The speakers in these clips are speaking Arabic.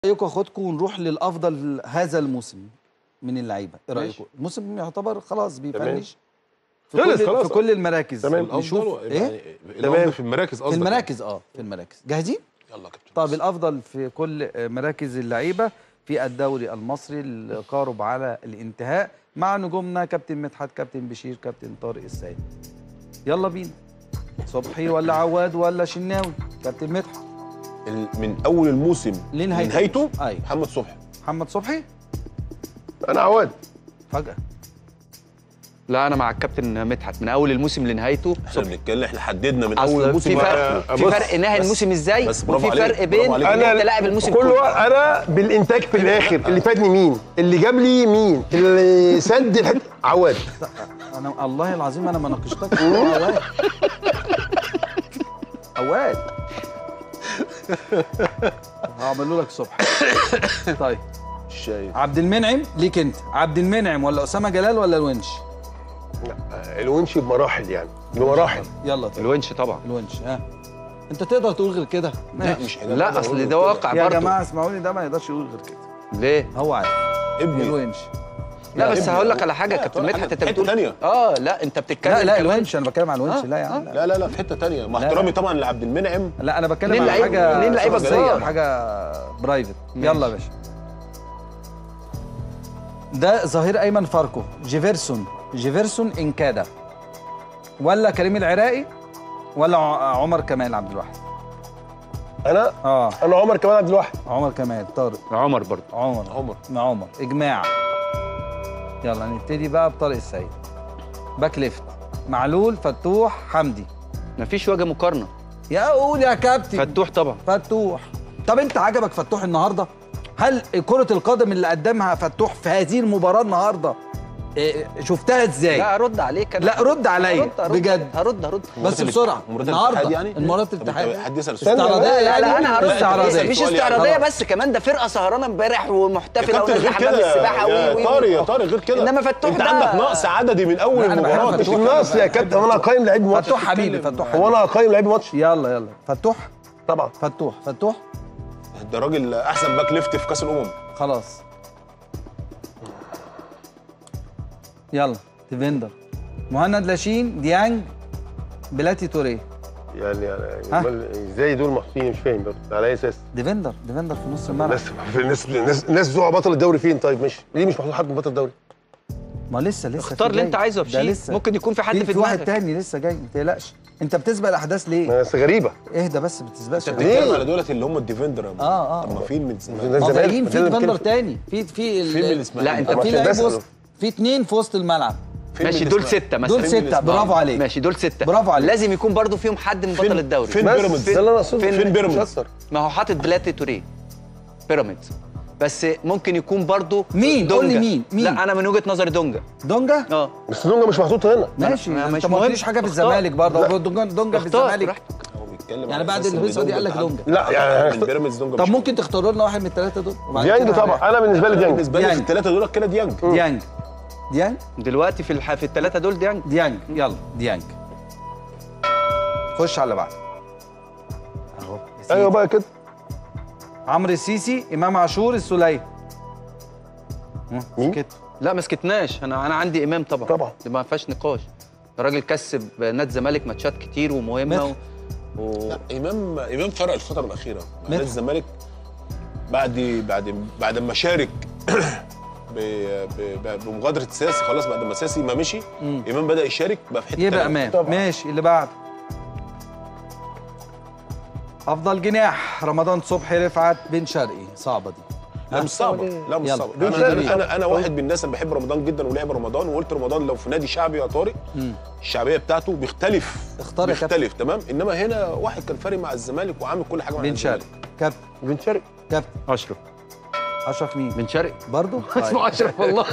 رايكم اخدكم ونروح للافضل هذا الموسم من اللعيبه، ايه رايكم؟ الموسم يعتبر خلاص بيفنش في كل المراكز. نشوف ايه تمام في المراكز قصدك؟ في المراكز جاهزين؟ يلا يا كابتن. طب الافضل في كل مراكز اللعيبه في الدوري المصري القارب على الانتهاء مع نجومنا كابتن مدحت، كابتن بشير، كابتن طارق السيد. يلا بينا. صبحي ولا عواد ولا شناوي؟ كابتن مدحت. من اول الموسم لنهايته أيوة. محمد صبحي. محمد صبحي. انا عواد. فجأة. لا انا مع الكابتن مدحت من اول الموسم لنهايته. احنا بنتكلم، احنا حددنا من اول الموسم. في فرق نهاية الموسم ازاي، وفي فرق بين ان انت لاعب الموسم كله. انا بالانتاج في الاخر اللي فادني مين؟ اللي جاب لي مين؟ اللي سد الحته عواد. انا الله العظيم انا ما ناقشتكش. عواد عواد هعمل لك صبح. طيب الشايف عبد المنعم ليك انت، عبد المنعم ولا اسامه جلال ولا الونش؟ لا الونش بمراحل، يعني بمراحل. يلا طيب. الونش طبعا. الونش. انت تقدر تقول غير كده؟ لا مش لا اصل ده واقع يا برضه. جماعه اسمعوني، ده ما يقدرش يقول غير كده. ليه؟ هو عارف ابني الونش. لا بس هقول لك على حاجه يا كابتن مدحت، انت بتقول ثانيه. لا انت بتتكلم. لا الونش، انا بتكلم عن الونش. لا يا عم لا في حته ثانيه، مع احترامي طبعا لعبد المنعم. لا انا بتكلم عن حاجه اتنين لعيبه صغيره، حاجه برايفت. يلا يا باشا. ده ظهير ايمن فاركو، جيفرسون انكادا ولا كريم العراقي ولا عمر كمال عبد الواحد؟ انا عمر كمال عبد الواحد. عمر كمال. طارق. عمر برضه. عمر اجماع. يلا نبتدي بقى بطارق السيد. باك ليفت معلول، فتوح، حمدي. مفيش وجه مقارنه. يا قول يا كابتن. فتوح طبعا. فتوح. طب انت عجبك فتوح النهارده؟ هل كرة القدم اللي قدمها فتوح في هذه المباراة النهارده شفتها ازاي؟ لا ارد عليك انا. لا رد عليا بجد. هرد بس بسرعه. النهارده يعني المباراة الاتحاد حد يسال السؤال. استعراضية يعني. لا انا هرد. استعراضية. مش استعراضيه بس، كمان ده فرقه سهرانه امبارح ومحتفله ونازله حمام السباحه يا طارق غير كده. انما فتوح انت عندك نقص عددي من اول المباراه. مش نقص يا كابتن، انا هقيم لعيب ماتش. فتوح حبيبي. فتوح هو انا هقيم لعيب ماتش. يلا فتوح طبعا. فتوح ده راجل احسن باك ليفت في كاس الامم. خلاص. يلا ديفندر مهند لاشين، ديانج، بلاتي توريه. يعني ازاي دول محطوطين؟ مش فاهم برضه على اي اساس. ديفندر في نص الملعب. الناس بتوع بطل الدوري فين؟ طيب ماشي، ليه مش محطوط حد من بطل الدوري؟ ما لسه اختار اللي انت عايزه يا بشير. ممكن يكون في حد في دماغك. واحد تاني لسه جاي، ما تقلقش. انت بتسبق الاحداث ليه؟ بس غريبه. اهدى بس، ما بتسبقش. انت بتتكلم على دولت اللي هم الديفندر. طب ما فين من زمان؟ في ديفندر تاني. في فين من لا انت في لعيب وسط، في اثنين في وسط الملعب. ماشي دول 6 مثلا. دول 6 برافو عليك. ماشي دول 6 برافو عليك. لازم يكون برضو فيهم حد من بطل الدوري. فين بيراميدز؟ ده اللي انا اقصده. فين بيراميدز؟ ما هو حاطط بلاتي توريه بيراميدز، بس ممكن يكون برضو مين؟ قول لي مين؟ لا انا من وجهه نظري دونجا. بس دونجا مش محطوط هنا. ماشي. انت ما قلتليش حاجه في الزمالك برضه. دونجا في الزمالك يعني بعد الهيصه دي قال لك دونجا. لا يعني بيراميدز دونجا. طب ممكن تختاروا لنا واحد من الثلاثه دول؟ ديانج طبعا. انا بالنسبه لي ديانج. بالنسبه لي في الثلاثه دول كده ديانج. دلوقتي في الثلاثه دول ديانج. يلا ديانج. خش على اللي بعده اهو. ايوه بقى كده. عمرو السيسي، امام عاشور، السوليه. مين؟ لا ما سكتناش. انا عندي امام طبعا. دي ما فيهاش نقاش. الراجل كسب نادي الزمالك ماتشات كتير ومهمه لا امام فرق الفتره الاخيره مع نادي الزمالك بعد ما شارك بمغادره ساسي. خلاص بعد ما ساسي ما مشي امام بدا يشارك بقى في حته يبقى امام. ماشي اللي بعده. افضل جناح رمضان صبحي، رفعت، بن شرقي. صعبه دي. لا مش صعبه. لا مش صعبه. انا واحد من الناس اللي بحب رمضان جدا ولعب رمضان، وقلت رمضان لو في نادي شعبي يا طارق الشعبيه بتاعته بيختلف. بيختلف تمام. انما هنا واحد كان فارق مع الزمالك وعامل كل حاجه مع الزمالك. كابتن بن شرقي. كابتن اشرف مين؟ بن شرقي برضه. اسمه اشرف والله.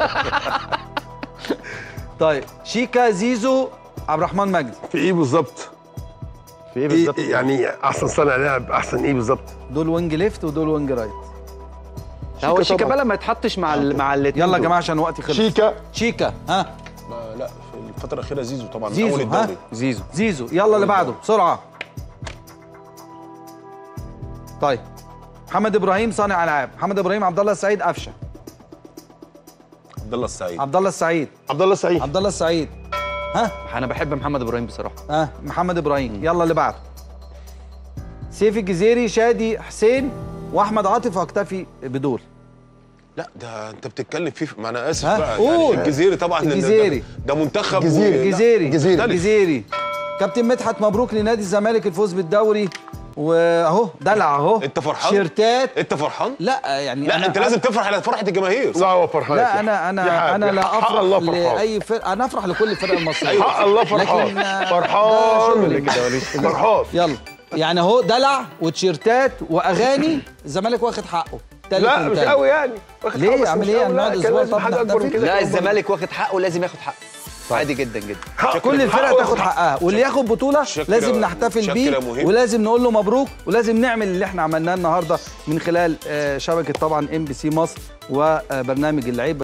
طيب شيكا، زيزو، عبد الرحمن مجدي. في ايه بالظبط؟ يعني احسن صانع لعب، احسن ايه بالظبط؟ دول وينج ليفت ودول وينج رايت. هو شيكا بقى لما يتحطش مع الاثنين. يلا يا جماعه عشان وقتي خلص. شيكا. لا في الفتره الاخيره زيزو طبعا. زيزو. اول الدوري. زيزو. يلا اللي بعده بسرعه. طيب محمد ابراهيم صانع العاب، محمد ابراهيم. عبد الله السعيد قفشه. عبد الله السعيد. عبد الله السعيد. عبد الله السعيد. عبد الله السعيد. ها انا بحب محمد ابراهيم بصراحه. محمد ابراهيم. يلا اللي بعده. سيف الجزيري، شادي حسين، واحمد عاطف، واكتفي بدول. لا ده انت بتتكلم فيه، ما انا اسف ها؟ بقى قول. يعني الجزيري طبعا. الجزيري. ده منتخب. الجزيري. كابتن مدحت، مبروك لنادي الزمالك الفوز بالدوري، واهو دلع اهو. انت فرحان؟ شيرتات. انت فرحان؟ لا يعني لا انت لازم تفرح على فرحه الجماهير. لا هو فرحان. لا انا لا افرح الله فرحان. لاي فرقه، انا افرح لكل الفرق المصريه. حق الله فرحان. فرحان. يلا يعني اهو دلع وتيشيرتات واغاني، الزمالك واخد حقه. لا مش قوي يعني. ليه اعمل ايه؟ نقعد اسبوع طب حاجه اكبر من كده. لا الزمالك واخد حقه، لازم ياخد حقه. عادي جدا جدا. كل الفرق تاخد حقها، واللي ياخد بطوله لازم نحتفل بيه، ولازم نقول له مبروك، ولازم نعمل اللي احنا عملناه النهارده من خلال شبكه طبعا MBC مصر وبرنامج اللعيبه.